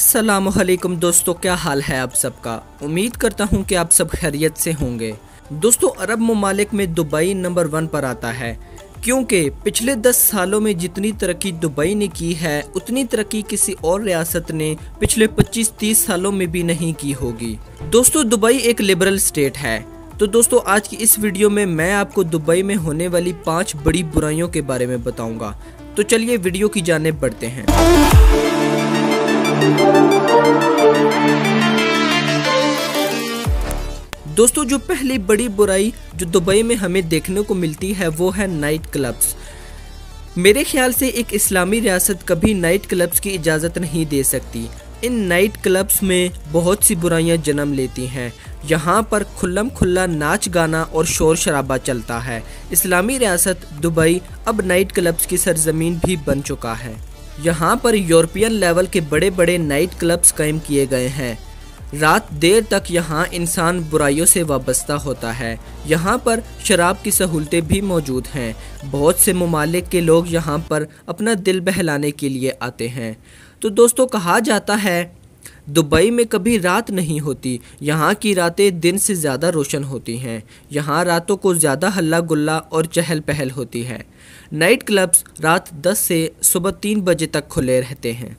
अस्सलामुअलैकुम दोस्तों, क्या हाल है आप सबका। उम्मीद करता हूं कि आप सब खैरियत से होंगे। दोस्तों, अरब ममालिक में दुबई नंबर 1 पर आता है, क्योंकि पिछले 10 सालों में जितनी तरक्की दुबई ने की है उतनी तरक्की किसी और रियासत ने पिछले 25-30 सालों में भी नहीं की होगी। दोस्तों, दुबई एक लिबरल स्टेट है। तो दोस्तों, आज की इस वीडियो में मैं आपको दुबई में होने वाली 5 बड़ी बुराइयों के बारे में बताऊंगा। तो चलिए वीडियो की जानिब बढ़ते हैं। दोस्तों, जो पहली बड़ी बुराई जो दुबई में हमें देखने को मिलती है वो है नाइट क्लब्स। मेरे ख्याल से एक इस्लामी रियासत कभी नाइट क्लब्स की इजाज़त नहीं दे सकती। इन नाइट क्लब्स में बहुत सी बुराइयां जन्म लेती हैं। यहाँ पर खुल्लम खुल्ला नाच गाना और शोर शराबा चलता है। इस्लामी रियासत दुबई अब नाइट क्लब्स की सरजमीन भी बन चुका है। यहाँ पर यूरोपियन लेवल के बड़े बड़े नाइट क्लब्स कायम किए गए हैं। रात देर तक यहाँ इंसान बुराइयों से वाबस्ता होता है। यहाँ पर शराब की सहूलतें भी मौजूद हैं। बहुत से ममालिक के लोग यहाँ पर अपना दिल बहलाने के लिए आते हैं। तो दोस्तों, कहा जाता है दुबई में कभी रात नहीं होती। यहाँ की रातें दिन से ज़्यादा रोशन होती हैं। यहाँ रातों को ज़्यादा हल्ला गुल्ला और चहल पहल होती है। नाइट क्लब्स रात 10 से सुबह 3 बजे तक खुले रहते हैं।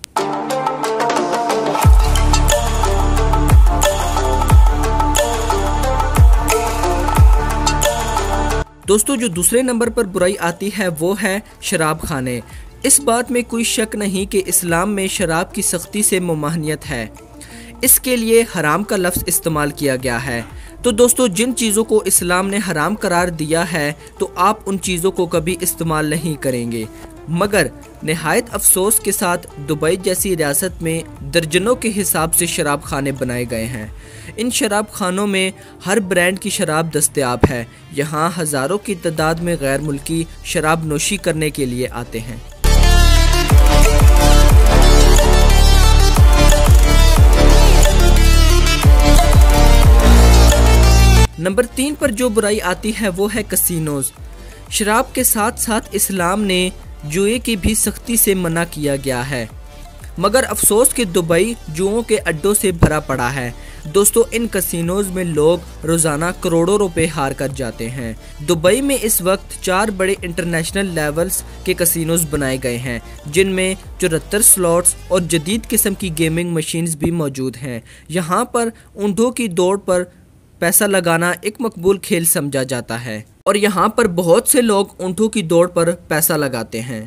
दोस्तों, जो दूसरे नंबर पर बुराई आती है वो है शराब खाने। इस बात में कोई शक नहीं कि इस्लाम में शराब की सख्ती से ममानियत है। इसके लिए हराम का लफ्ज़ इस्तेमाल किया गया है। तो दोस्तों, जिन चीज़ों को इस्लाम ने हराम करार दिया है तो आप उन चीज़ों को कभी इस्तेमाल नहीं करेंगे। मगर नहायत अफसोस के साथ दुबई जैसी रियासत में दर्जनों के हिसाब से शराब खाने बनाए गए हैं। इन शराब खानों में हर ब्रांड की शराब दस्तयाब है। यहाँ हज़ारों की तादाद में गैर मुल्की शराब नोशी करने के लिए आते हैं। नंबर 3 पर जो बुराई आती है वो है कसिनोज। शराब के साथ साथ इस्लाम ने जुए की भी सख्ती से मना किया गया है। मगर अफसोस कि दुबई जुओं के अड्डों से भरा पड़ा है। दोस्तों, इन कसिनोज में लोग रोज़ाना करोड़ों रुपए हार कर जाते हैं। दुबई में इस वक्त 4 बड़े इंटरनेशनल लेवल्स के कसिनोज बनाए गए हैं, जिनमें 74 स्लॉट्स और जदीद किस्म की गेमिंग मशीन्स भी मौजूद हैं। यहाँ पर ऊँटों की दौड़ पर पैसा लगाना एक मकबूल खेल समझा जाता है और यहाँ पर बहुत से लोग ऊँटों की दौड़ पर पैसा लगाते हैं।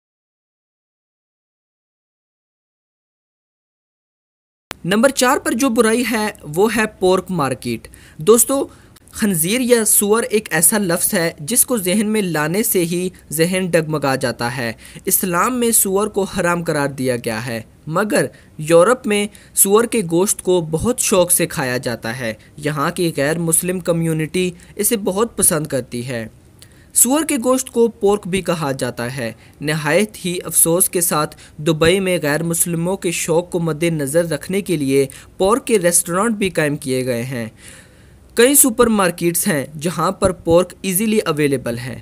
नंबर 4 पर जो बुराई है वो है पोर्क मार्केट। दोस्तों, खंजीर या सुअर एक ऐसा लफ्ज़ है जिसको जहन में लाने से ही जहन डगमगा जाता है। इस्लाम में सुअर को हराम करार दिया गया है, मगर यूरोप में सुअर के गोश्त को बहुत शौक से खाया जाता है। यहाँ की गैर मुस्लिम कम्युनिटी इसे बहुत पसंद करती है। सुअर के गोश्त को पोर्क भी कहा जाता है। नहायत ही अफसोस के साथ दुबई में गैर मुस्लिमों के शौक़ को मद्देनज़र रखने के लिए पोर्क के रेस्टोरेंट भी कायम किए गए हैं। कई सुपर मार्केट्स हैं जहाँ पर पोर्क इजीली अवेलेबल है।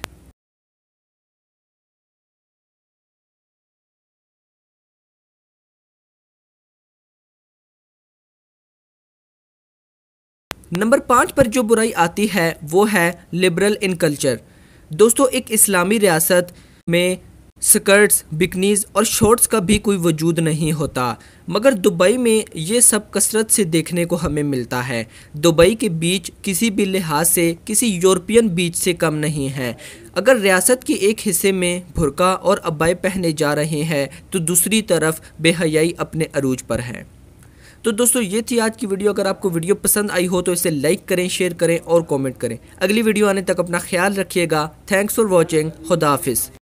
नंबर 5 पर जो बुराई आती है वो है लिबरल इन कल्चर। दोस्तों, एक इस्लामी रियासत में स्कर्ट्स, बिकनीज और शॉर्ट्स का भी कोई वजूद नहीं होता, मगर दुबई में ये सब कसरत से देखने को हमें मिलता है। दुबई के बीच किसी भी लिहाज से किसी यूरोपियन बीच से कम नहीं है। अगर रियासत के एक हिस्से में बुर्का और अब्बाए पहने जा रहे हैं तो दूसरी तरफ बेहयाई अपने अरूज पर है। तो दोस्तों, ये थी आज की वीडियो। अगर आपको वीडियो पसंद आई हो तो इसे लाइक करें, शेयर करें और कमेंट करें। अगली वीडियो आने तक अपना ख्याल रखिएगा। Thanks for watching. खुदा हाफिज़।